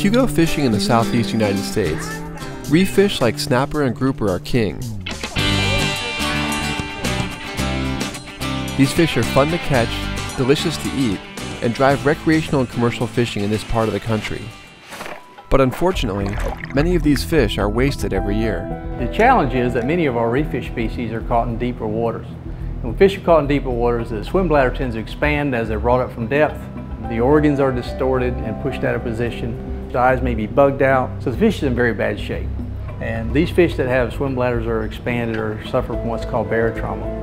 If you go fishing in the southeast United States, reef fish like snapper and grouper are king. These fish are fun to catch, delicious to eat, and drive recreational and commercial fishing in this part of the country. But unfortunately, many of these fish are wasted every year. The challenge is that many of our reef fish species are caught in deeper waters. When fish are caught in deeper waters, the swim bladder tends to expand as they're brought up from depth. The organs are distorted and pushed out of position. The eyes may be bugged out, so the fish is in very bad shape. And these fish that have swim bladders are expanded or suffer from what's called barotrauma.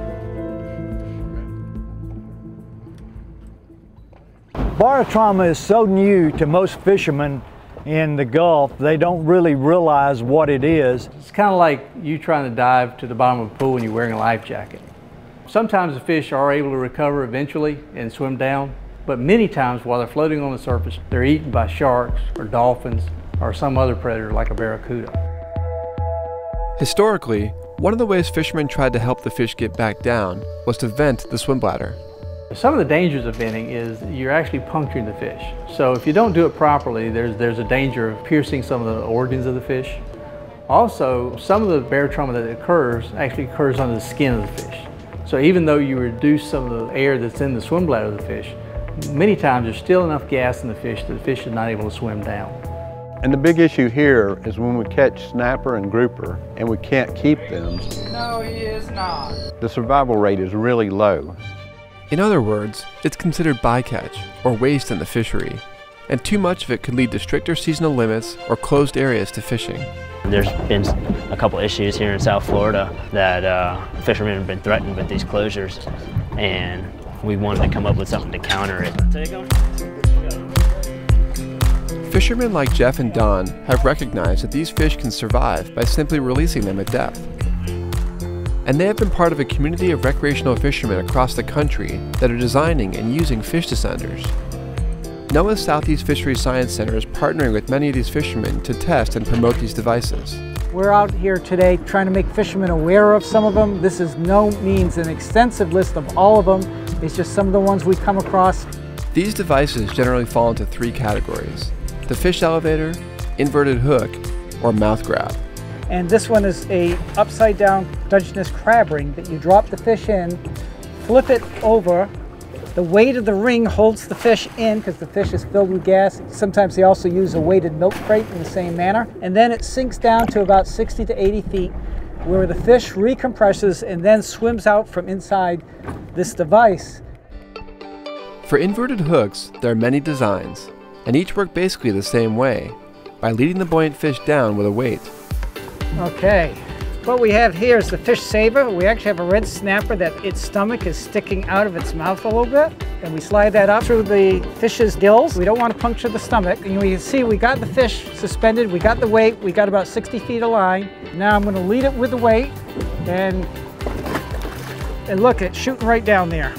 Barra trauma is so new to most fishermen in the Gulf, they don't really realize what it is. It's kind of like you trying to dive to the bottom of a pool and you're wearing a life jacket. Sometimes the fish are able to recover eventually and swim down, but many times while they're floating on the surface, they're eaten by sharks or dolphins or some other predator like a barracuda. Historically, one of the ways fishermen tried to help the fish get back down was to vent the swim bladder. Some of the dangers of venting is you're actually puncturing the fish. So if you don't do it properly, there's a danger of piercing some of the organs of the fish. Also, some of the barotrauma that actually occurs under the skin of the fish. So even though you reduce some of the air that's in the swim bladder of the fish, many times there's still enough gas in the fish that the fish is not able to swim down. And the big issue here is when we catch snapper and grouper and we can't keep them. No, he is not. The survival rate is really low. In other words, it's considered bycatch, or waste in the fishery, and too much of it could lead to stricter seasonal limits or closed areas to fishing. There's been a couple issues here in South Florida that fishermen have been threatened with these closures, and we wanted to come up with something to counter it. Fishermen like Jeff and Don have recognized that these fish can survive by simply releasing them at depth. And they have been part of a community of recreational fishermen across the country that are designing and using fish descenders. NOAA's Southeast Fisheries Science Center is partnering with many of these fishermen to test and promote these devices. We're out here today trying to make fishermen aware of some of them. This is no means an extensive list of all of them. It's just some of the ones we come across. These devices generally fall into three categories: the fish elevator, inverted hook, or mouth grab. And this one is a upside down Dungeness crab ring that you drop the fish in, flip it over. The weight of the ring holds the fish in because the fish is filled with gas. Sometimes they also use a weighted milk crate in the same manner. And then it sinks down to about 60 to 80 feet where the fish recompresses and then swims out from inside this device. For inverted hooks, there are many designs, and each work basically the same way, by leading the buoyant fish down with a weight. Okay, what we have here is the fish saver. We actually have a red snapper that its stomach is sticking out of its mouth a little bit. And we slide that up through the fish's gills. We don't want to puncture the stomach. And you can see we got the fish suspended, we got the weight, we got about 60 feet of line. Now I'm going to lead it with the weight, and look, it's shooting right down there.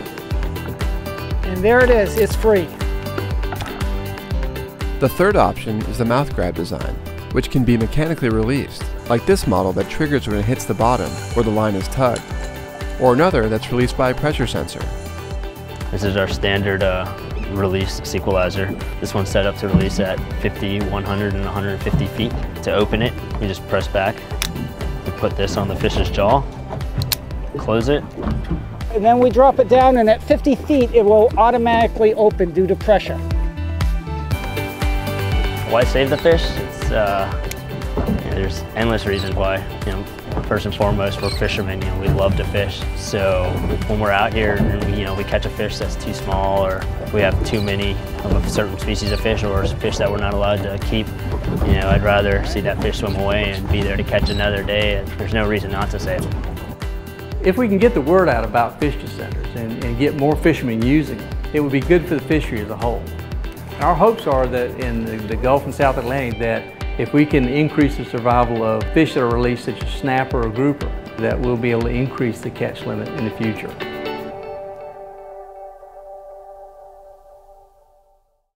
And there it is, it's free. The third option is the mouth grab design, which can be mechanically released, like this model that triggers when it hits the bottom where the line is tugged, or another that's released by a pressure sensor. This is our standard release sequelizer. This one's set up to release at 50, 100, and 150 feet. To open it, you just press back. We put this on the fish's jaw, close it. And then we drop it down, and at 50 feet, it will automatically open due to pressure. Why save the fish? There's endless reasons why. First and foremost, we're fishermen. We love to fish. So when we're out here, and we catch a fish that's too small, or we have too many of a certain species of fish, or fish that we're not allowed to keep, I'd rather see that fish swim away and be there to catch another day. And there's no reason not to save them. If we can get the word out about fish descenders and get more fishermen using them, it would be good for the fishery as a whole. Our hopes are that in the Gulf and South Atlantic that if we can increase the survival of fish that are released such as snapper or grouper, that we'll be able to increase the catch limit in the future.